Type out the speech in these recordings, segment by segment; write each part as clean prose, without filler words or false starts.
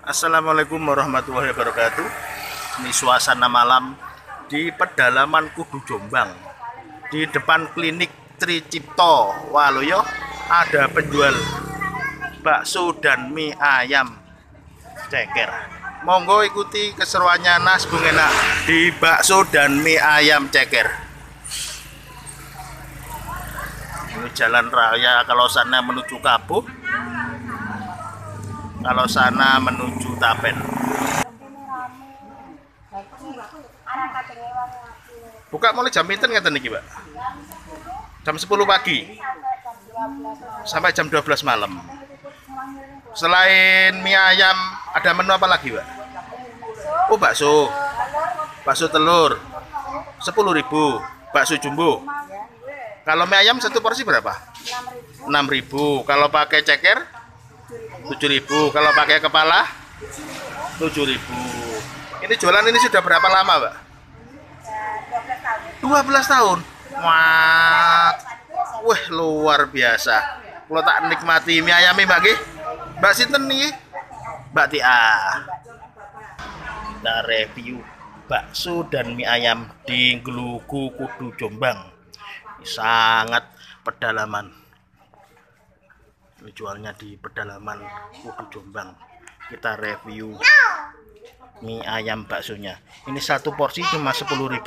Assalamualaikum warahmatullahi wabarakatuh. Ini suasana malam di pedalaman Kudu Jombang, di depan klinik Tricipto Waluyo. Ada penjual bakso dan mie ayam ceker. Monggo ikuti keseruannya Nas Bung Enak di bakso dan mie ayam ceker. Ini jalan raya, kalau sana menuju Kabuh, kalau sana menuju Tapen. Buka mulai jam pinten ngeten niki, Pak? Jam 10 pagi sampai jam 12 malam. Selain mie ayam, ada menu apa lagi, Pak? Oh, bakso. Bakso telur 10.000, bakso jumbo. Kalau mie ayam satu porsi berapa? 6.000. Kalau pakai ceker 7.000. Kalau pakai kepala 7.000. Ini jualan ini sudah berapa lama, Mbak? 12 tahun. Wah, wah luar biasa. Kalau tak nikmati mie ayam Mbak nggih. Mbak sinten nih? Mbak Tia. Kita review bakso dan mie ayam di Glugu Kudu Jombang. Sangat pedalaman. Ini jualnya di pedalaman Kudu Jombang. Kita review mie ayam baksonya. Ini satu porsi cuma 10.000.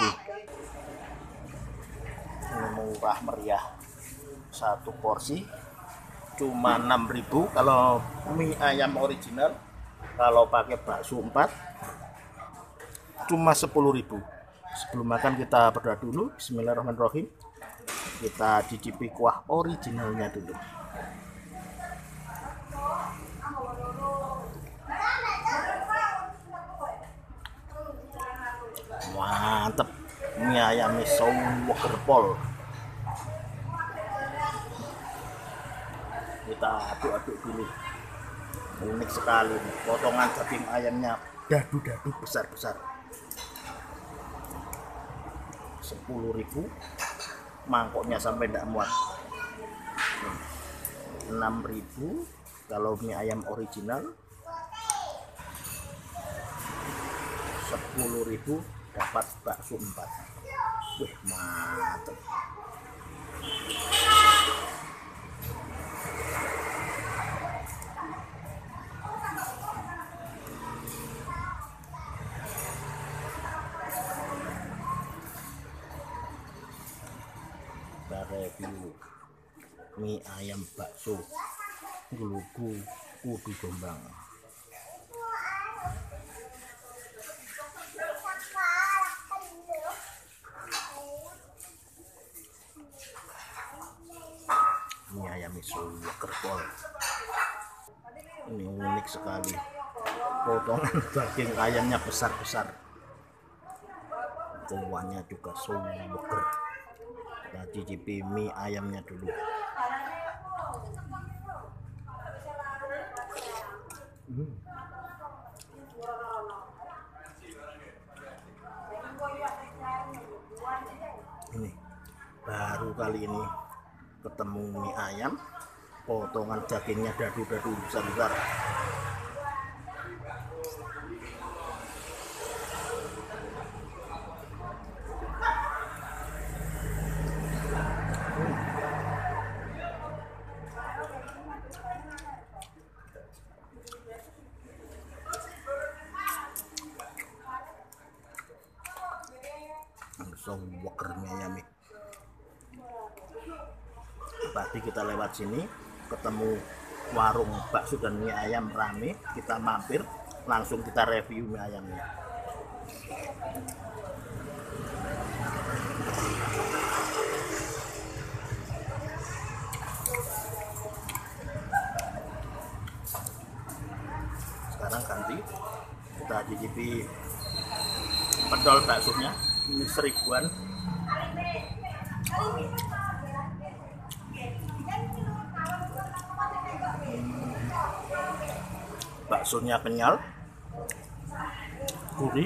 Ini murah meriah. Satu porsi cuma 6.000 kalau mie ayam original. Kalau pakai bakso 4 cuma 10.000. Sebelum makan kita berdoa dulu. Bismillahirrahmanirrahim. Kita cicipi kuah originalnya dulu. Mantep, mie ayam Sowogerpol. Kita aduk-aduk dulu. Unik sekali nih. Potongan daging ayamnya dadu-dadu besar-besar. 10.000. Mangkoknya sampai tidak muat. 6.000 kalau mie ayam original. 10.000 dapat bakso 4. Wih, mantap. Kita review mie ayam bakso Glugu Kudu Jombang. Mie ayam Sowogerpol. Ini unik sekali. Potongan daging ayamnya besar-besar. Kuahnya juga Sowoger. Kita cicipi mie ayamnya dulu. Ini baru kali ini ketemu mie ayam, potongan dagingnya dadu-dadu besar-besar. Sowoger mie ayam. Tadi kita lewat sini ketemu warung bakso dan mie ayam rame, kita mampir, langsung kita review mie ayamnya. Sekarang ganti kita cicipi pedol baksonya. Ini 1.000-an. Baksonya kenyal, gurih,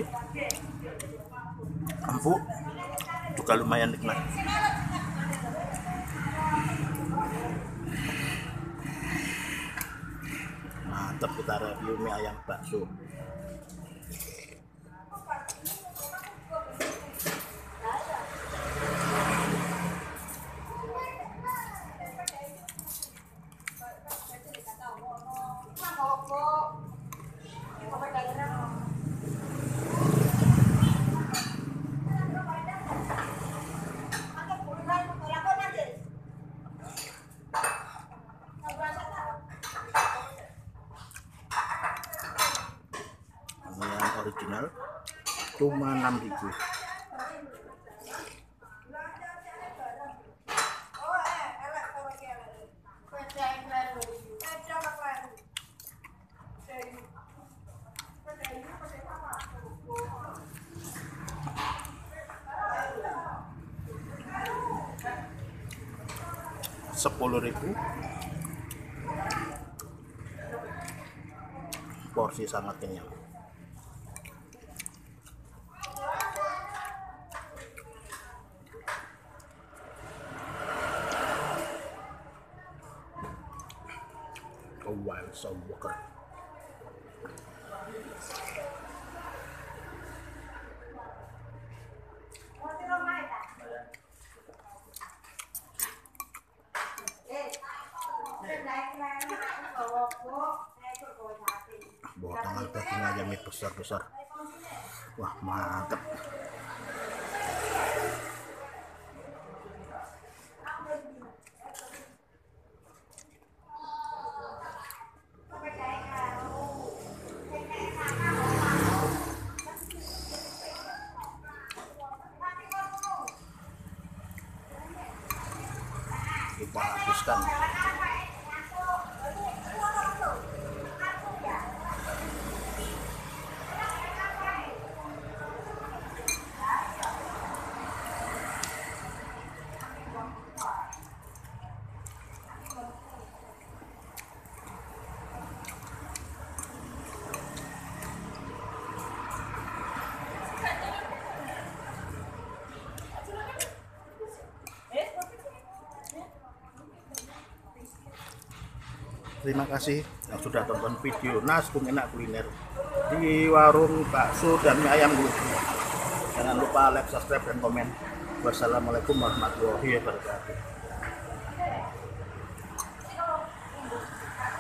empuk, juga lumayan nikmat. Mantap. Mantap, kita review mie ayam bakso. Yang original cuma 6.000. Rp10.000 porsi sangat kenyang. Oh wow, so worker. Potongan daging ayamnya besar-besar. Wah, mantap. Kita habiskan. Terima kasih yang sudah tonton video Naskum Enak Kuliner di warung bakso dan mie ayam Glugu. Jangan lupa like, subscribe, dan komen. Wassalamualaikum warahmatullahi wabarakatuh.